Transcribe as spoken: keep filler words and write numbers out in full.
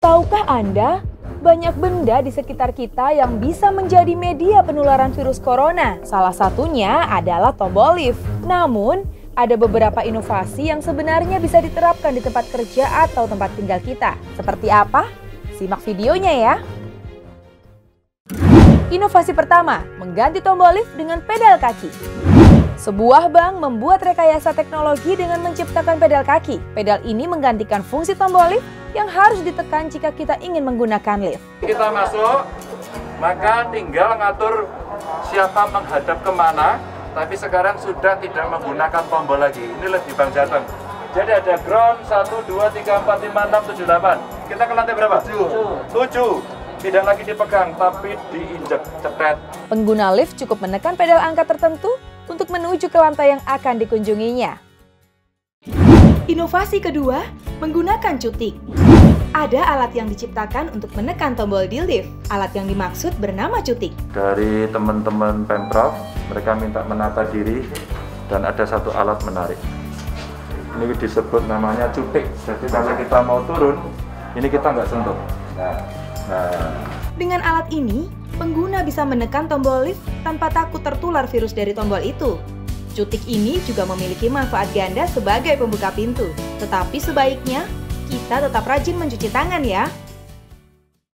Tahukah Anda, banyak benda di sekitar kita yang bisa menjadi media penularan virus corona. Salah satunya adalah tombol lift. Namun, ada beberapa inovasi yang sebenarnya bisa diterapkan di tempat kerja atau tempat tinggal kita. Seperti apa? Simak videonya ya. Inovasi pertama, mengganti tombol lift dengan pedal kaki. Sebuah bank membuat rekayasa teknologi dengan menciptakan pedal kaki. Pedal ini menggantikan fungsi tombol lift yang harus ditekan jika kita ingin menggunakan lift. Kita masuk, maka tinggal ngatur siapa menghadap kemana, tapi sekarang sudah tidak menggunakan tombol lagi. Ini lift di Bank Jateng. Jadi ada ground satu, dua, tiga, empat, lima, enam, tujuh, delapan. Kita ke lantai berapa? tujuh. Tidak lagi dipegang, tapi diinjek, cetet. Pengguna lift cukup menekan pedal angka tertentu untuk menuju ke lantai yang akan dikunjunginya. Inovasi kedua, menggunakan cutik. Ada alat yang diciptakan untuk menekan tombol di lift. Alat yang dimaksud bernama cutik. Dari teman-teman Pemprov, mereka minta menata diri dan ada satu alat menarik. Ini disebut namanya cutik. Jadi kalau kita mau turun, ini kita nggak sentuh. Nah, nah. Dengan alat ini, pengguna bisa menekan tombol lift tanpa takut tertular virus dari tombol itu. Cutik ini juga memiliki manfaat ganda sebagai pembuka pintu. Tetapi sebaiknya, kita tetap rajin mencuci tangan ya.